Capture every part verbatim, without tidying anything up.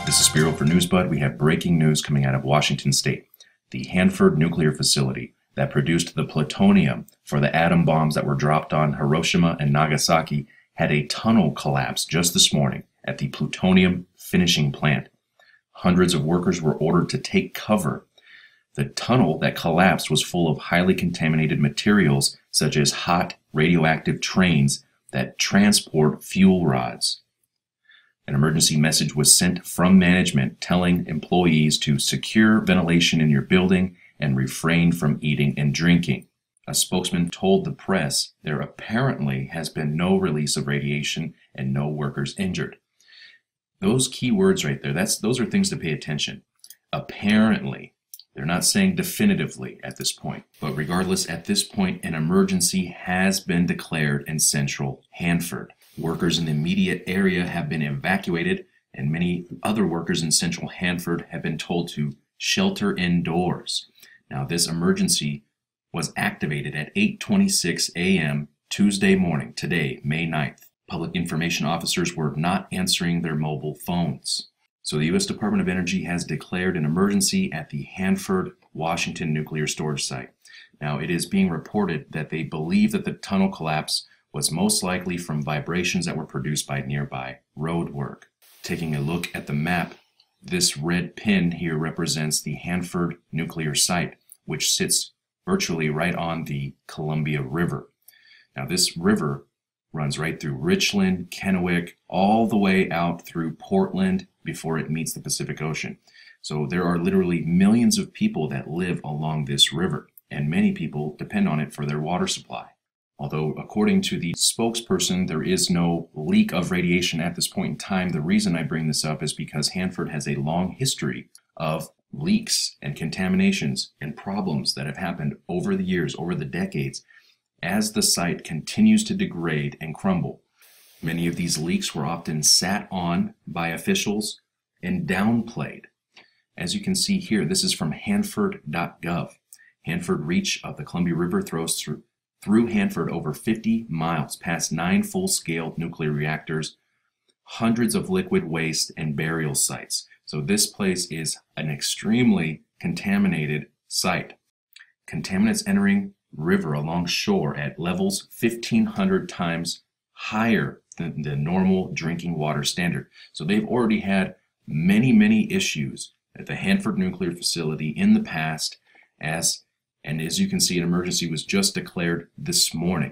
This is Spiro for NewsBud. We have breaking news coming out of Washington State. The Hanford nuclear facility that produced the plutonium for the atom bombs that were dropped on Hiroshima and Nagasaki had a tunnel collapse just this morning at the plutonium finishing plant. Hundreds of workers were ordered to take cover. The tunnel that collapsed was full of highly contaminated materials such as hot radioactive trains that transport fuel rods. An emergency message was sent from management telling employees to secure ventilation in your building and refrain from eating and drinking. A spokesman told the press there apparently has been no release of radiation and no workers injured. Those key words right there, that's, those are things to pay attention. Apparently. They're not saying definitively at this point. But regardless, at this point, an emergency has been declared in central Hanford. Workers in the immediate area have been evacuated, and many other workers in central Hanford have been told to shelter indoors. Now, this emergency was activated at eight twenty-six a m Tuesday morning, today, May ninth. Public information officers were not answering their mobile phones. So the U S Department of Energy has declared an emergency at the Hanford, Washington nuclear storage site. Now, it is being reported that they believe that the tunnel collapse was most likely from vibrations that were produced by nearby road work. Taking a look at the map, this red pin here represents the Hanford nuclear site, which sits virtually right on the Columbia River. Now, this river runs right through Richland, Kennewick, all the way out through Portland before it meets the Pacific Ocean. So there are literally millions of people that live along this river, and many people depend on it for their water supply. Although, according to the spokesperson, there is no leak of radiation at this point in time, the reason I bring this up is because Hanford has a long history of leaks and contaminations and problems that have happened over the years, over the decades, as the site continues to degrade and crumble. Many of these leaks were often sat on by officials and downplayed. As you can see here, this is from Hanford dot gov. Hanford reach of the Columbia River throws through, through Hanford over fifty miles, past nine full-scale nuclear reactors, hundreds of liquid waste and burial sites. So this place is an extremely contaminated site. Contaminants entering river along shore at levels fifteen hundred times higher than the normal drinking water standard. So they've already had many, many issues at the Hanford nuclear facility in the past, as and as you can see, an emergency was just declared this morning.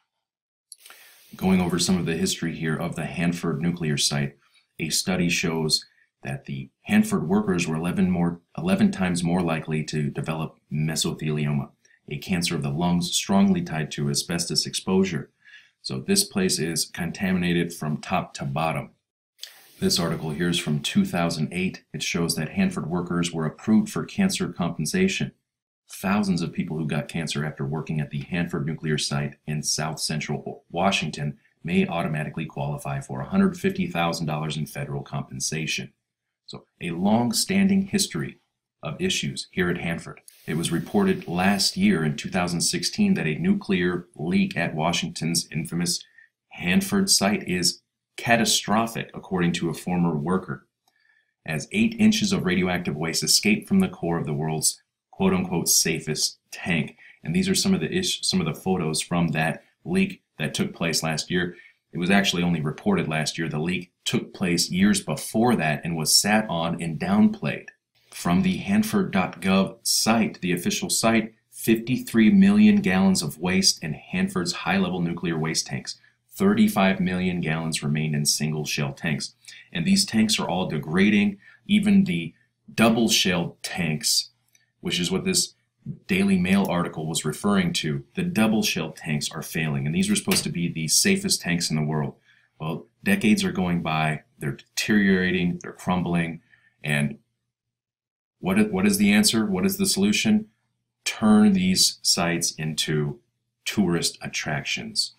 Going over some of the history here of the Hanford nuclear site, a study shows that the Hanford workers were eleven, more, eleven times more likely to develop mesothelioma, a cancer of the lungs strongly tied to asbestos exposure. So this place is contaminated from top to bottom. This article here is from two thousand eight. It shows that Hanford workers were approved for cancer compensation. Thousands of people who got cancer after working at the Hanford nuclear site in south central Washington may automatically qualify for one hundred fifty thousand dollars in federal compensation. So a long-standing history of issues here at Hanford. It was reported last year in two thousand sixteen that a nuclear leak at Washington's infamous Hanford site is catastrophic, according to a former worker, as eight inches of radioactive waste escaped from the core of the world's quote-unquote safest tank. And these are some of the ish, some of the photos from that leak that took place last year. It was actually only reported last year. The leak took place years before that and was sat on and downplayed. From the Hanford dot gov site, the official site, fifty-three million gallons of waste in Hanford's high-level nuclear waste tanks. thirty-five million gallons remain in single-shell tanks. And these tanks are all degrading. Even the double-shelled tanks, which is what this Daily Mail article was referring to, the double-shelled tanks are failing. And these were supposed to be the safest tanks in the world. Well, decades are going by, they're deteriorating, they're crumbling, and What is, what is the answer? What is the solution? Turn these sites into tourist attractions.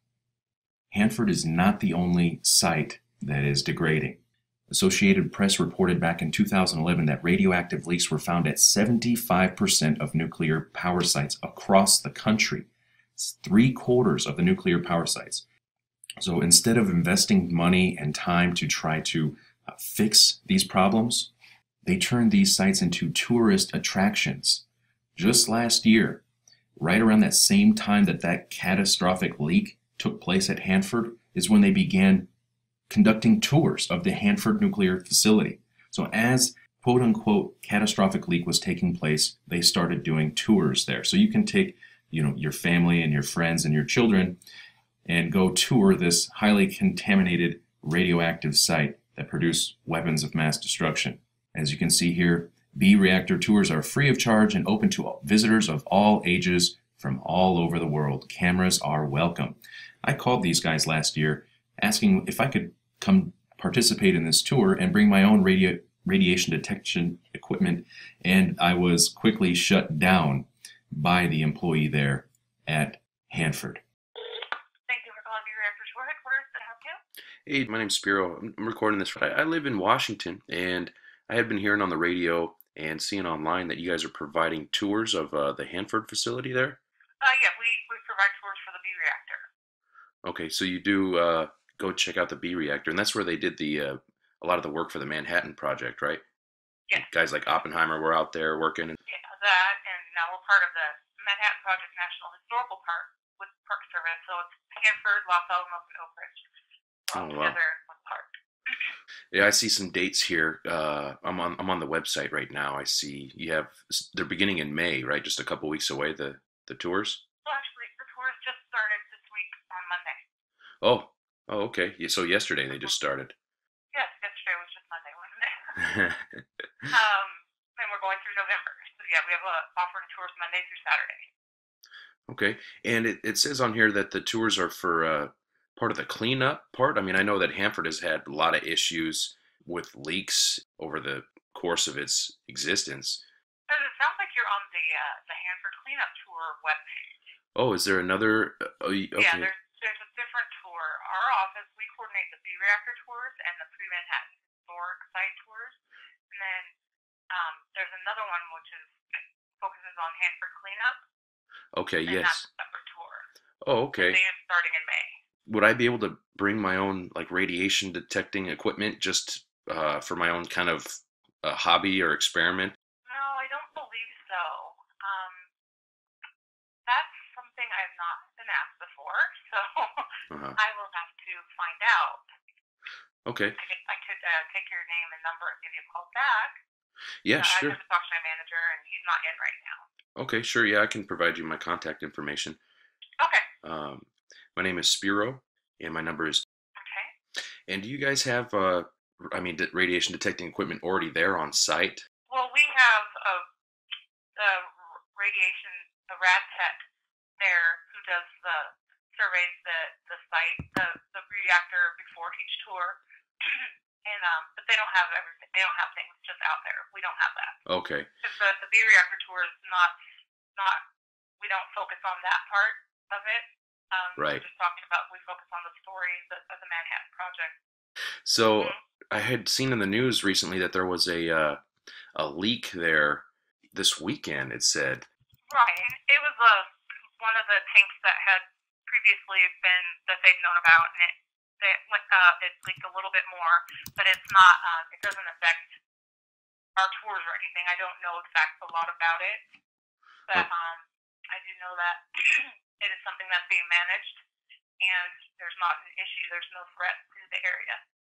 Hanford is not the only site that is degrading. Associated Press reported back in two thousand eleven that radioactive leaks were found at seventy-five percent of nuclear power sites across the country. It's three quarters of the nuclear power sites. So instead of investing money and time to try to uh, fix these problems, they turned these sites into tourist attractions. Just last year, right around that same time that that catastrophic leak took place at Hanford, is when they began conducting tours of the Hanford nuclear facility. So as quote unquote catastrophic leak was taking place, they started doing tours there. So you can take, you know, your family and your friends and your children and go tour this highly contaminated radioactive site that produce weapons of mass destruction. As you can see here, B reactor tours are free of charge and open to all visitors of all ages from all over the world. Cameras are welcome. I called these guys last year asking if I could come participate in this tour and bring my own radio, radiation detection equipment, and I was quickly shut down by the employee there at Hanford. Thank you for calling B Reactor Tour Headquarters. Can I help you? Hey, my name's Spiro. I'm recording this. I, I live in Washington, and I had been hearing on the radio and seeing online that you guys are providing tours of uh, the Hanford facility there. Uh, yeah, we, we provide tours for the B reactor. Okay, so you do uh, go check out the B reactor, and that's where they did the uh, a lot of the work for the Manhattan Project, right? Yes. Guys like Oppenheimer were out there working. And... Yeah, that, and now we're part of the Manhattan Project National Historical Park with Park Service, so it's Hanford, Los Alamos, and Oak Ridge. We're all Oh, wow. together in one park. Yeah, I see some dates here. Uh, I'm on I'm on the website right now. I see you have they're beginning in May, right? Just a couple weeks away. The the tours. Well, actually, the tours just started this week on Monday. Oh, oh, okay. Yeah, so yesterday they just started. Yes, yesterday was just Monday, wasn't it? um, and we're going through November. So yeah, we have uh, offering tours Monday through Saturday. Okay, and it, it says on here that the tours are for uh, part of the cleanup part. I mean, I know that Hanford has had a lot of issues with leaks over the course of its existence. So it sounds like you're on the uh, the Hanford Cleanup Tour webpage. Oh, is there another? Uh, oh, y- Yeah, okay. there's there's a different tour. Our office, we coordinate the B reactor tours and the pre-Manhattan historic site tours, and then um, there's another one which is focuses on Hanford Cleanup. Okay, And that's yes. a separate tour. Oh, okay. They is starting in May. Would I be able to bring my own like radiation detecting equipment just uh, for my own kind of uh, hobby or experiment? No, I don't believe so. Um, that's something I've not been asked before, so Uh-huh. I will have to find out. Okay. I could, I could uh, take your name and number and give you a call back. Yeah, Uh, I sure. have to talk to my manager, and he's not in right now. Okay, sure. Yeah, I can provide you my contact information. Okay. Um, my name is Spiro, and my number is. Okay. And do you guys have, uh, I mean, d- radiation detecting equipment already there on site? Well, we have a, a radiation, a rad tech there who does the surveys the the site, the the reactor before each tour, and um, but they don't have everything. They don't have things just out there. We don't have that. Okay. Because the the B reactor tour is not not. We don't focus on that part of it. Um, Right. We're just talking about. We focus on the stories of, of the Manhattan Project. So Mhm. I had seen in the news recently that there was a uh, a leak there this weekend. It said. Right. It was a one of the tanks that had previously been that they'd known about, and it it went uh, it leaked a little bit more, but it's not. Um, it doesn't affect our tours or anything. I don't know exact a lot about it, but um, I do know that it is something that's being managed, and there's not an issue. There's no threat to the area.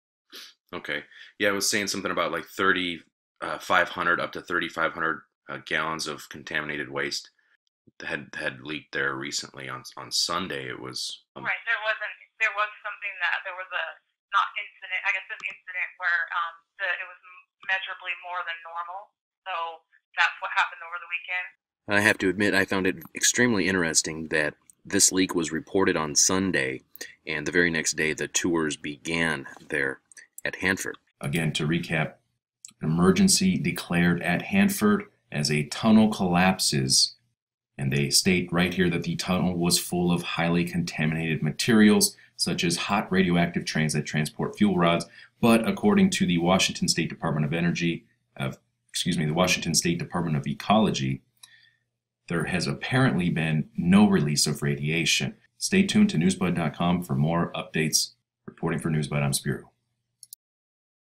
Okay. Yeah, I was saying something about like thirty five hundred up to thirty-five hundred uh, gallons of contaminated waste had had leaked there recently on on Sunday. It was um, Right. There wasn't. There was something that there was a not incident. I guess an incident where um the it was measurably more than normal. So that's what happened over the weekend. I have to admit, I found it extremely interesting that this leak was reported on Sunday, and the very next day the tours began there at Hanford. Again, to recap, an emergency declared at Hanford as a tunnel collapses. And they state right here that the tunnel was full of highly contaminated materials, such as hot radioactive trains that transport fuel rods. But according to the Washington State Department of Energy, of excuse me, the Washington State Department of Ecology, there has apparently been no release of radiation. Stay tuned to newsbud dot com for more updates. Reporting for Newsbud, I'm Spiro.